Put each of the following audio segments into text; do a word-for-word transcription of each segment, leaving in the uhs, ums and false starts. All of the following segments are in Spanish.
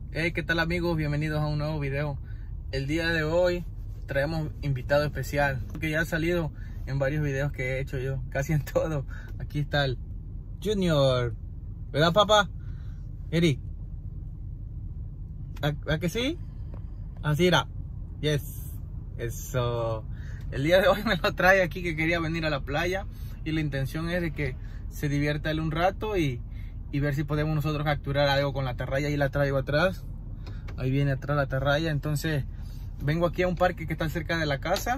Hey, ¿qué tal amigos? Bienvenidos a un nuevo video. El día de hoy traemos invitado especial que ya ha salido en varios videos que he hecho yo, casi en todo. Aquí está el Junior, ¿verdad papá? Eric, ¿a, a que sí? Así era. Yes, eso. El día de hoy me lo trae aquí, que quería venir a la playa y la intención es de que se divierta él un rato y y ver si podemos nosotros capturar algo con la atarraya. Y la traigo atrás, ahí viene atrás la atarraya. Entonces vengo aquí a un parque que está cerca de la casa.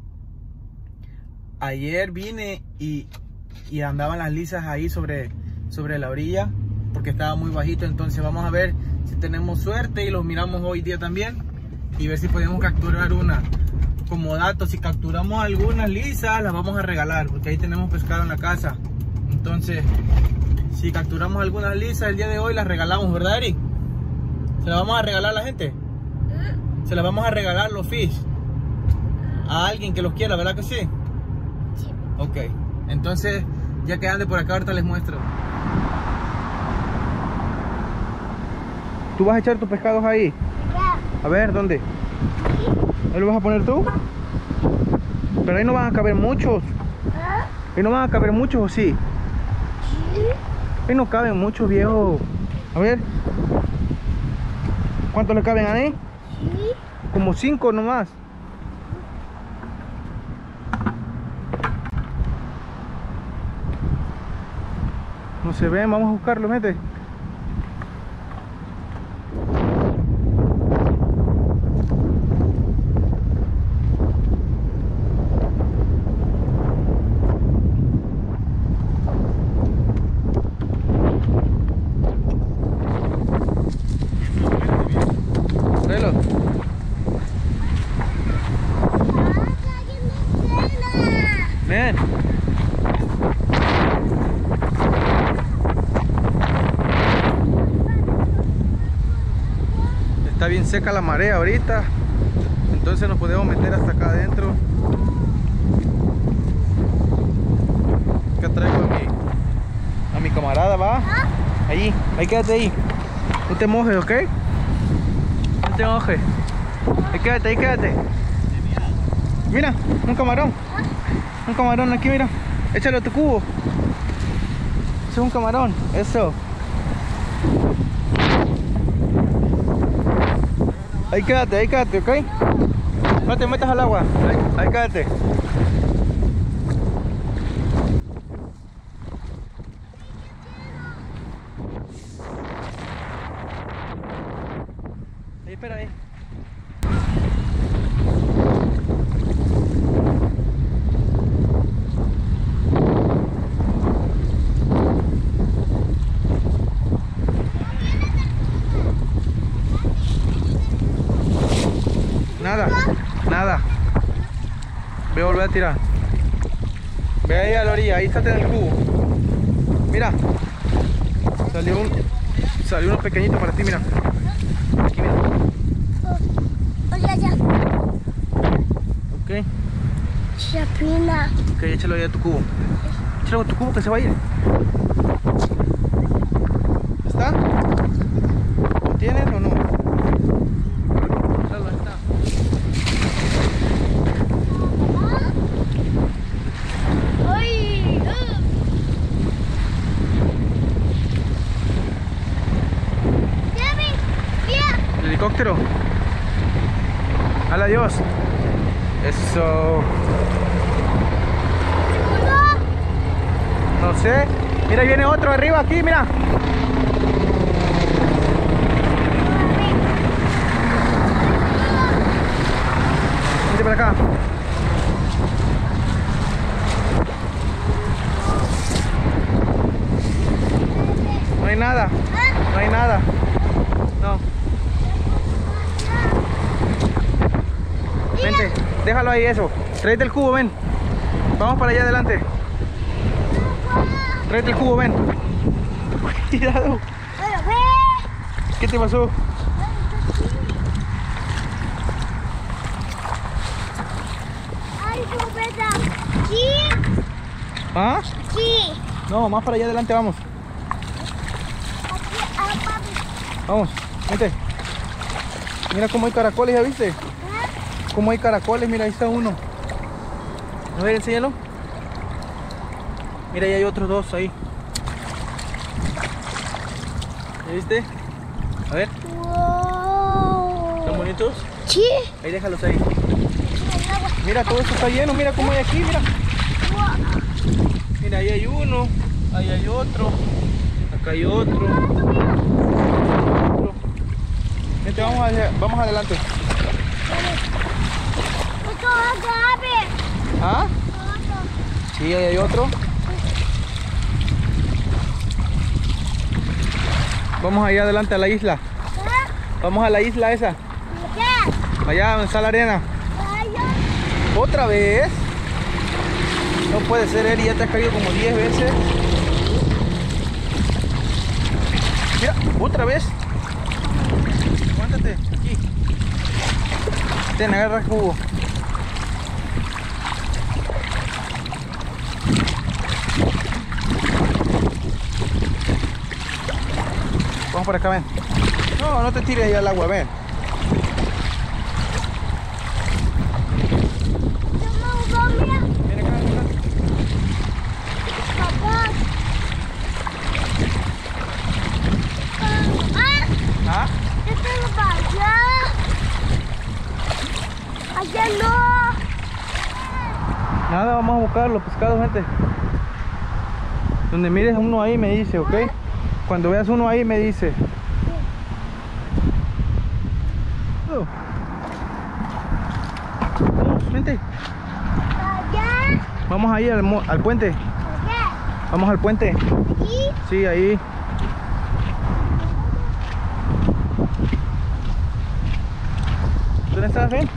Ayer vine y, y andaban las lisas ahí sobre, sobre la orilla porque estaba muy bajito. Entonces vamos a ver si tenemos suerte y los miramos hoy día también y ver si podemos capturar una. Como dato, si capturamos algunas lisas las vamos a regalar porque ahí tenemos pescado en la casa. Entonces si capturamos algunas lisas el día de hoy, las regalamos, ¿verdad, Eric? ¿Se las vamos a regalar a la gente? Se las vamos a regalar los fish a alguien que los quiera, ¿verdad que sí? Sí. Ok, entonces ya que ande por acá ahorita les muestro. ¿Tú vas a echar tus pescados ahí? Ya. A ver, ¿dónde? ¿Ahí lo vas a poner tú? Pero ahí no van a caber muchos. ¿Ah? Ahí no van a caber muchos, ¿o sí? Sí. Ahí no caben muchos, viejo. A ver. ¿Cuántos le caben ahí? Sí. Como cinco nomás. No se ven, vamos a buscarlo, mete. Ven. Está bien seca la marea ahorita, entonces nos podemos meter hasta acá adentro. Acá traigo a mi, a mi camarada, va. Allí, ahí quédate ahí. No te mojes, ¿ok? No te mojes. Ahí quédate, ahí quédate. Mira, un camarón. Un camarón aquí, mira. Échalo a tu cubo. Eso es un camarón. Eso. Ahí quédate, ahí quédate, ¿ok? No te metas al agua. Ahí, ahí quédate. Ahí, espera ahí. Nada, nada. Voy a volver a tirar. Ve ahí a la orilla, ahí está en el cubo. Mira. Salió un. Salió uno pequeñito para ti, mira. Aquí, mira. Oh, ya, ya. Ok. Chapina. Ok, échalo ahí a tu cubo. Échalo a tu cubo que se va a ir. ¿Está? ¿Lo tienes o no? Helicóptero. Al adiós. Eso. No sé. Mira, viene otro arriba aquí, mira. Vente para acá. No hay nada. No hay nada. No. Vente, déjalo ahí eso. Tráete el cubo, ven. Vamos para allá adelante. Tráete el cubo, ven. Cuidado. ¿Qué te pasó? Ay, ¿sí? ¿Ah? Sí. No, más para allá adelante vamos. Aquí, ah, papi. Vamos, vente. Mira cómo hay caracoles, ¿ya viste? ¿Eh? Cómo hay caracoles, mira, ahí está uno. A ver, enséñalo. Mira, ahí hay otros dos ahí. ¿Ya viste? A ver, Wow. ¿están bonitos? Sí. Ahí déjalos ahí. Mira, todo esto está lleno, mira cómo hay aquí, mira. Mira, ahí hay uno, ahí hay otro, acá hay otro. otro. Vente, vamos, allá, vamos adelante. Otro agape. ¿Ah? Otro. Sí, ahí hay otro. Vamos allá adelante a la isla. ¿Eh? Vamos a la isla esa. ¿Qué? Allá donde está la arena. Vaya. ¿Otra vez? No puede ser, Eri, ya te has caído como diez veces. Mira, otra vez. Aguántate, aquí. Ten, agarra el jugo. Vamos por acá, ven. No, no te tires ahí al agua, ven. Mamá, mira. Ven acá, ven acá. Papá. Ah, ¿Ah? yo tengo para allá. Allá no. Nada, vamos a buscar los pescados, gente. Donde mires uno ahí me dice, ¿ok? Cuando veas uno ahí me dice. Oh. Vamos, vente. Allá. Vamos ahí al, mo- al puente. Allá. Vamos al puente. Aquí. Sí, ahí. ¿Dónde estás, ven?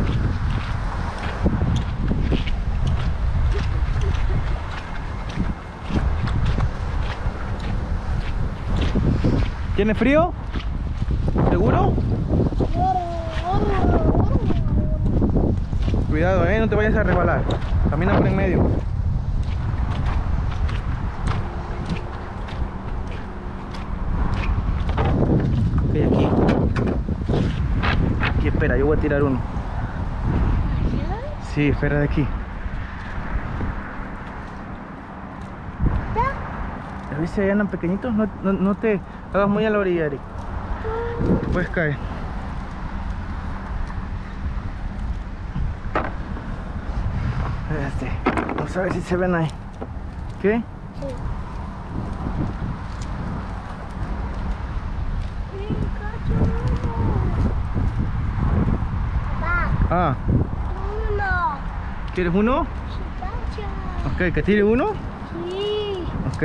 ¿Tienes frío? ¿Seguro? Cuidado, eh, no te vayas a resbalar. Camina por en medio. Ok, aquí. Aquí, espera, yo voy a tirar uno. Sí, espera de aquí. ¿Ya viste? Ahí andan pequeñitos. No, no, no te hagas muy a la orilla, Eric. Puedes caer. Este, vamos a ver si se ven ahí. ¿Qué? Papá, Ah, uno. ¿quieres uno? Chicacha. Ok, ¿que tire uno? Sí. Ok.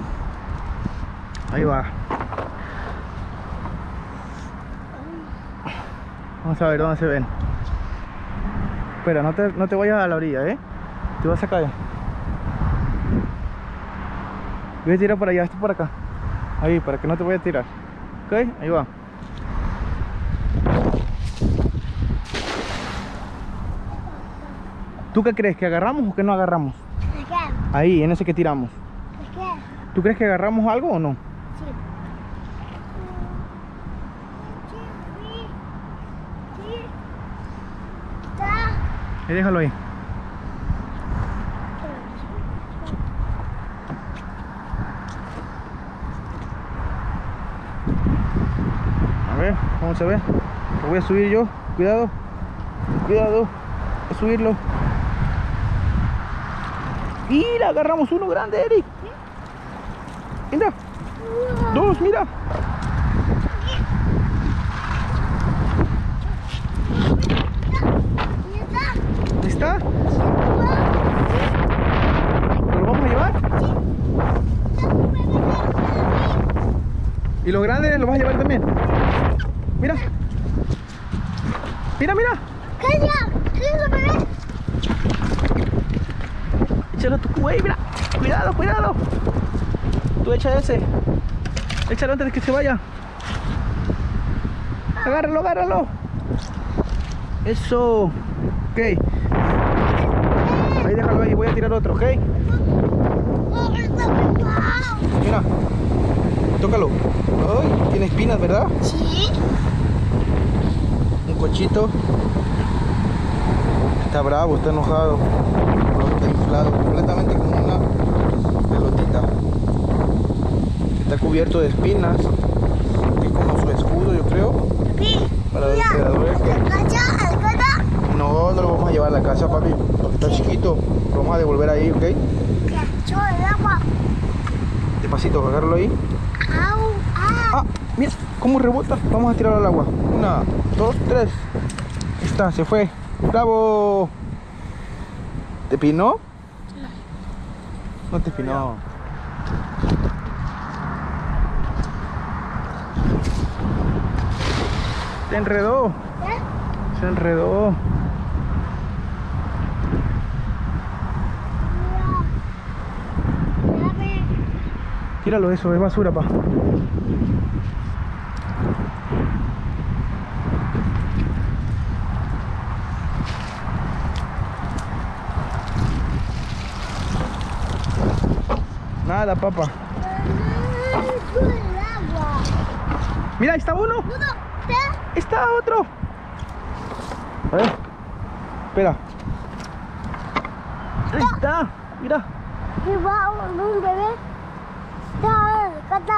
Ahí va. Vamos a ver dónde se ven. Espera, no te, no te vayas a la orilla, ¿eh? Te vas a caer. Voy a tirar por allá, esto por acá. Ahí, para que no te vayas a tirar. Ok, ahí va. ¿Tú qué crees? ¿Que agarramos o que no agarramos? ¿De qué? Ahí, en ese que tiramos. ¿De qué? ¿Tú crees que agarramos algo o no? Sí. Sí. Sí. Está. Ahí, déjalo ahí. A ver, vamos a ver. Lo voy a subir yo. Cuidado. Cuidado. Voy a subirlo. Mira, agarramos uno grande, Eric. Mira. Dos, mira. Ahí está. ¿Lo vamos a llevar? ¿Y los grandes los vas a llevar también? Mira. Mira, mira. ¡Calla! ¡Calla, bebé! Échalo a tu güey, mira. Cuidado, cuidado. Tú echa ese. Échalo antes de que se vaya. Agárralo, agárralo. Eso. Ok. Ahí déjalo ahí. Voy a tirar otro, ok. ¡Oh, está pesado! Mira. Tócalo. Ay, tiene espinas, ¿verdad? Sí. un cochito. Está bravo, está enojado. Está inflado completamente como una pelotita. Está cubierto de espinas. Es como su escudo, yo creo. Papi, Para los mira, depredadores que... ¿el cacha? ¿El cacha? No, no lo vamos a llevar a la casa, papi. Porque está chiquito. Lo vamos a devolver ahí, ¿ok? Que echó el agua. Despacito, agarrarlo ahí. Au, ah. Ah, mira cómo rebota. Vamos a tirarlo al agua. Una, dos, tres. Ahí está, se fue. ¡Bravo! ¿Te pinó? No te pinó. Se enredó. ¿Eh? Se enredó. Mira. Mira, Tíralo, eso es basura, pa. Nada, papá. el agua. Mira, ahí está uno. No, no, ¿qué? Está otro. A ver. Espera. Ahí está. Mira. Y va un un bebé. Está, cata.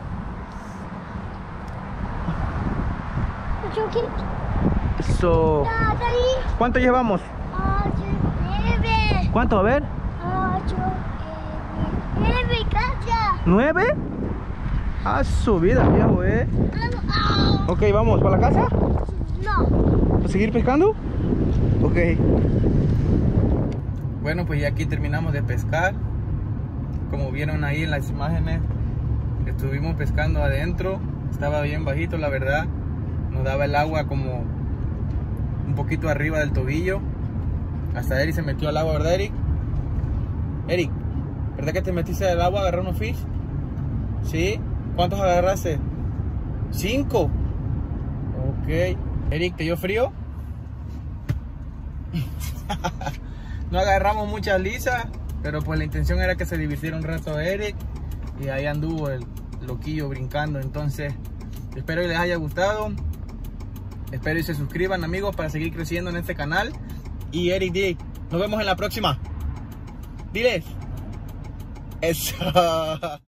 Choquín. Eso. Está ahí. ¿Cuánto llevamos? Ocho, nueve. ¿Cuánto? A ver. Ocho, nueve. Nueve, cacha. ¿Nueve? Ah, su vida, viejo, eh. Au. Ok, vamos. ¿Para la casa? No. ¿Para seguir pescando? Ok. Bueno, pues ya aquí terminamos de pescar. Como vieron ahí en las imágenes, estuvimos pescando adentro. Estaba bien bajito, la verdad. Nos daba el agua como un poquito arriba del tobillo. Hasta Eric se metió al agua, ¿verdad, Eric? Eric, ¿verdad que te metiste al agua a agarrar unos fish? ¿Sí? ¿Cuántos agarraste? ¿Cinco? Ok. Eric, ¿te dio frío? No agarramos muchas lisas, pero pues la intención era que se divirtiera un rato Eric. Y ahí anduvo el loquillo brincando. Entonces, espero que les haya gustado. Espero y se suscriban, amigos, para seguir creciendo en este canal. Y Eric, di, nos vemos en la próxima. Diles. Eso.